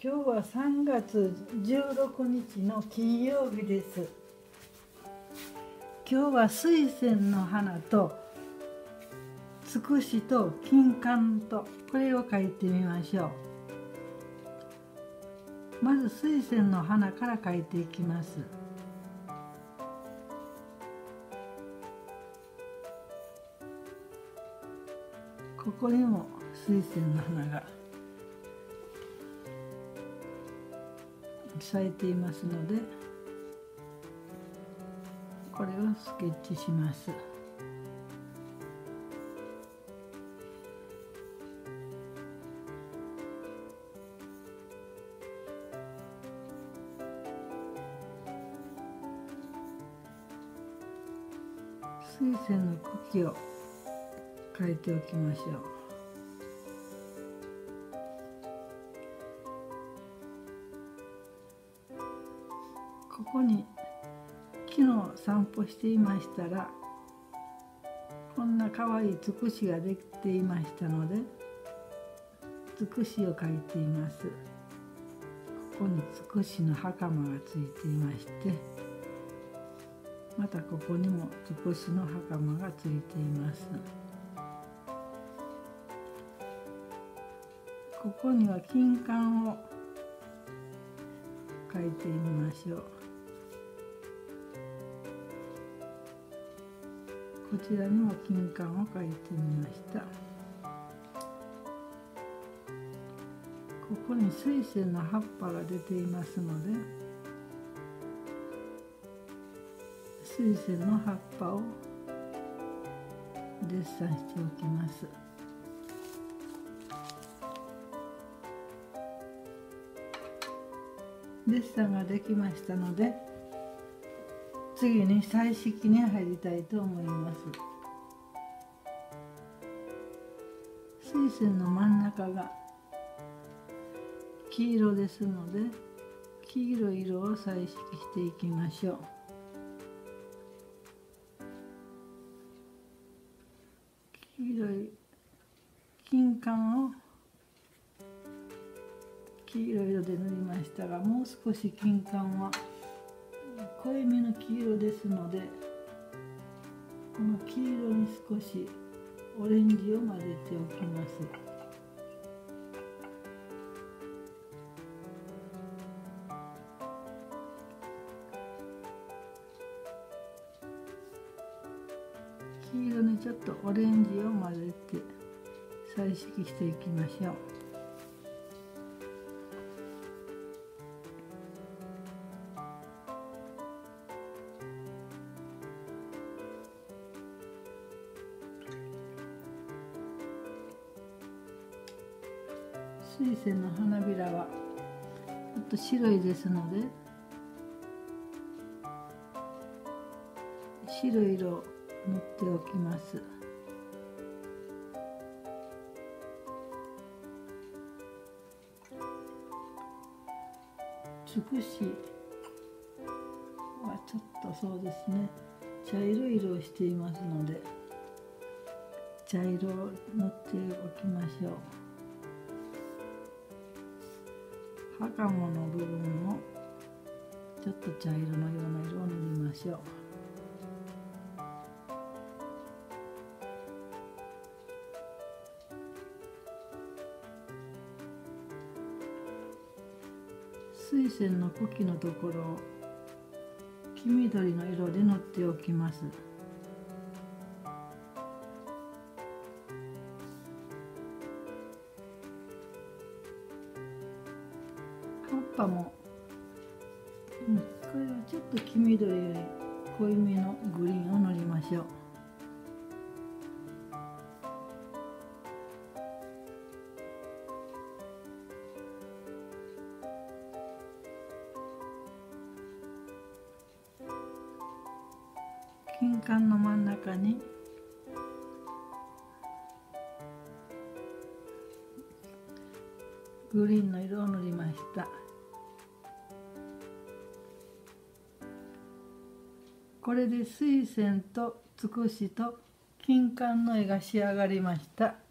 今日は3月16日の金曜日です。今日は水仙の花とつくしと金柑とこれを描いてみましょう。まず水仙の花から描いていきます。ここにも水仙の花が咲いていますので、これをスケッチします。水仙の茎を描いておきましょう。ここに昨日散歩していましたら、こんな可愛いつくしができていましたので、つくしを描いています。ここにつくしの袴がついていまして、またここにもつくしの袴がついています。ここには金柑を描いてみましょう。こちらにも金柑を描いてみました。ここに水仙の葉っぱが出ていますので、水仙の葉っぱをデッサンしておきます。デッサンができましたので、次に彩色に入りたいと思います。水仙の真ん中が黄色ですので、黄色い色を彩色していきましょう。黄色い金柑を黄色い色で塗りましたが、もう少し金柑は濃いめの黄色ですので、この黄色に少しオレンジを混ぜておきます。黄色にちょっとオレンジを混ぜて彩色していきましょう。水仙の花びらはちょっと白いですので、白い色を塗っておきます。つくしはちょっとそうですね、茶色い色をしていますので、茶色を塗っておきましょう。袴の部分もちょっと茶色のような色を塗りましょう。水仙の茎のところを黄緑の色で塗っておきます。葉っぱも、これはちょっと黄緑より濃いめのグリーンを塗りましょう。金柑の真ん中にグリーンの色を塗りました。これで水仙とつくしと金柑の絵が仕上がりました。